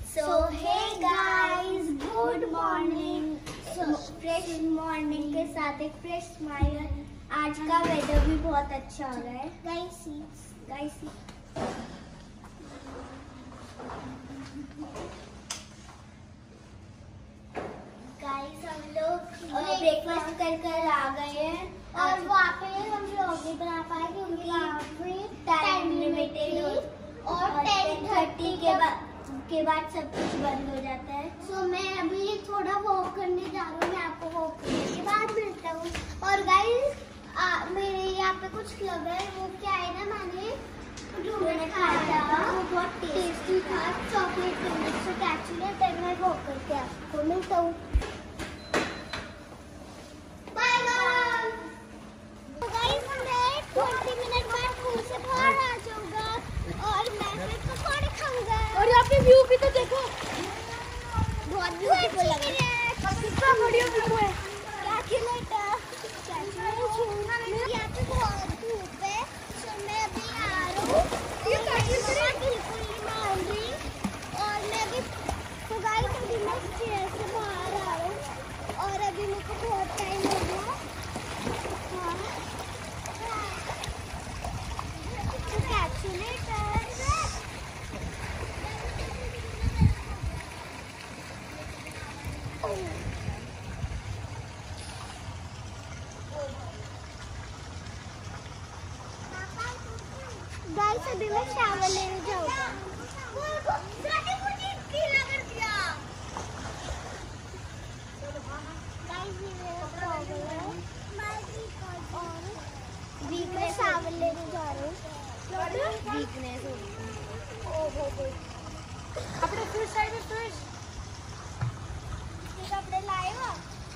सो hey guys, good morning. Fresh morning के साथ एक फ्रेश स्माइल। आज का वेदर भी बहुत अच्छा हो रहा है। गाइस हम लोग ब्रेकफास्ट कर आ गए हैं और वहाँ पे हम लोग नहीं बना पाए क्योंकि टाइम लिमिटेड और 10:30 के बाद सब कुछ बंद हो जाता है। सो मैं अभी थोड़ा वॉक करने जा रही हूँ। मैं आपको वॉक करने के बाद मिलता हूँ। और गाइस मेरे यहाँ पे कुछ लग रहा है, वो क्या है ना, मैंने खाया था, वो बहुत टेस्टी था, चॉकलेट फिंगर से एक्चुअली। तब मैं वॉक करके आपको मिलता हूँ। Bye bye. तो गाइस मैं 20 मिनट बाद स्कूल से बाहर आ जाऊंगा और मैं फिर पकौड़े खाऊंगा। और यहाँ पे व्यू भी तो देखो, बहुत ब्यूटीफुल लग रहा है। कितना बढ़िया व्यू है। क्या खिलाता यहाँ पे बहुत धूप है। तो मैं अभी आ रहा हूँ, बिल्कुल नहीं मान रही। और मैं अभी तो गाइस अभी मैं चेयर से बाहर आ रहा हूँ और अभी मेरे को बहुत टाइम हो गया। गाइस अभी मैं शावर लेने जाऊंगा। वीकनेस शावर लेने जा रहा हूँ। वीकनेस अपने फिश साइड में फिश कपड़े लाए हो?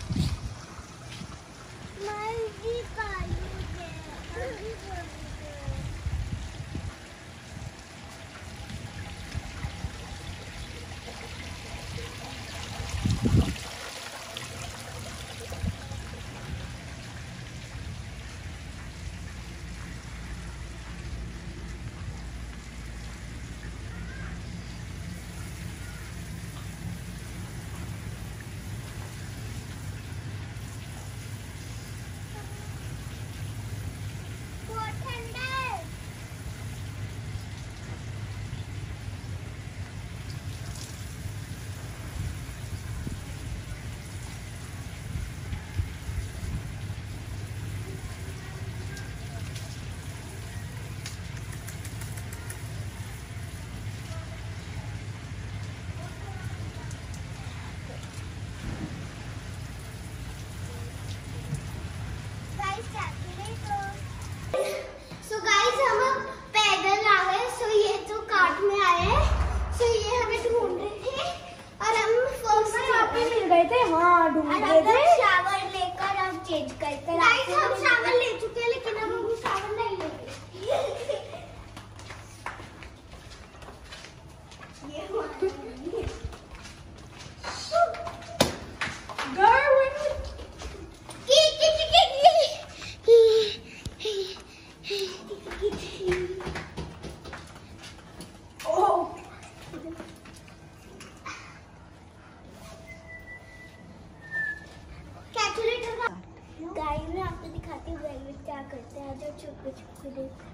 शावर लेकर हम चेंज करते हैं। हम शावर ले चुके हैं लेकिन अब हम शावर नहीं लेंगे। गाइस मैं आपको दिखाती हूँ वेलवेट क्या करते हैं। जब छुप देख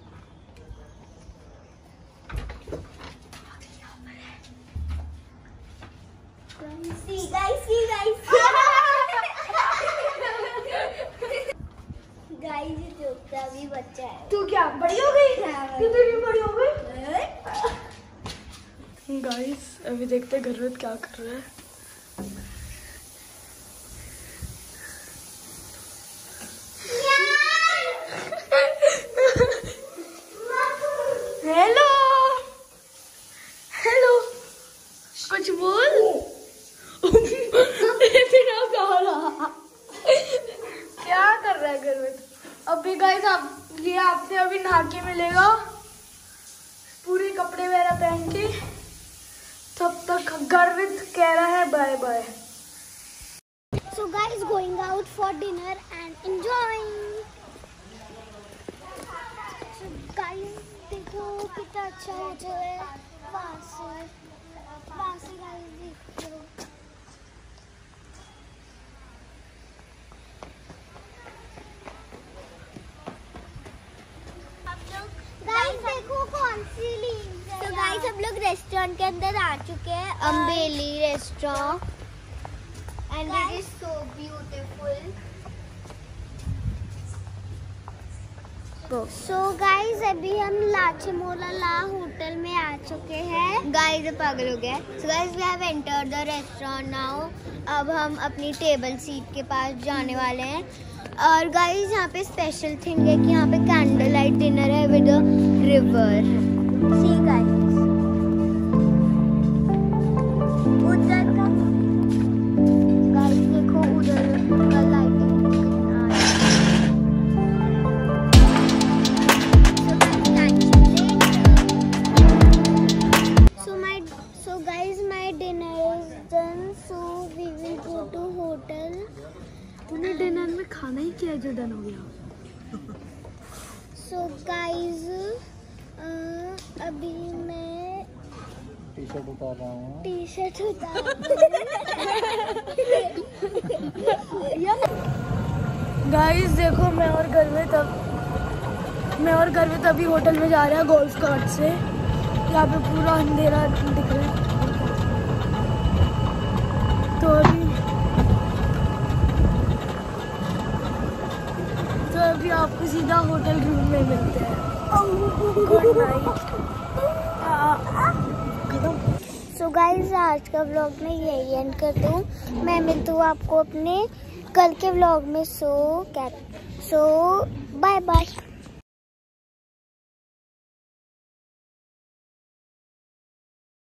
गाइस ये जोकता भी बच्चा है। तू क्या बड़ी हो गई? तू तो भी बड़ी हो गई। गाइस अभी देखते हैं गर्वित क्या कर रहा है। हेलो हेलो, कुछ बोल। क्या कर रहा है गर्वित? अभी गाइस आप ये आपसे अभी नहा के मिलेगा पूरे कपड़े वगैरह पहन के। तब तक गर्वित कह रहा है bye bye. So guys, going out for dinner and enjoying. So guys, देखो कितना अच्छा हो जो है वहाँ से रेस्टोरेंट के अंदर आ चुके हैं, अम्बेली restaurant, and it is so beautiful. So guys अभी हम लाचेमोला ला होटल में आ चुके हैं। गाइज पागल हो गया। So guys we have entered the restaurant now. अब हम अपनी टेबल सीट के पास जाने वाले हैं। और गाइज यहाँ पे स्पेशल थिंग है कि यहाँ पे कैंडल लाइट डिनर है with a river. See guys उधर का, गाइज देखो उधर का lighting. So guys, my dinner is done. So we will go to hotel. तूने डिनर में खाना ही किया जो डन हो गया। So guys, अभी मैं टी-शर्ट उतार रहा हूँ। टी-शर्ट उतार गाइस देखो मैं और गर्वित अभी होटल में जा रहे हैं गोल्फ कार्ट से। यहाँ पे पूरा अंधेरा दिख रहा है। तो अभी आपको सीधा होटल रूम में मिलते हैं। Good night. सो गाइज आज का व्लॉग में यही एंड कर दूँ। मैं मिलती हूँ आपको अपने कल के व्लॉग में। So bye bye.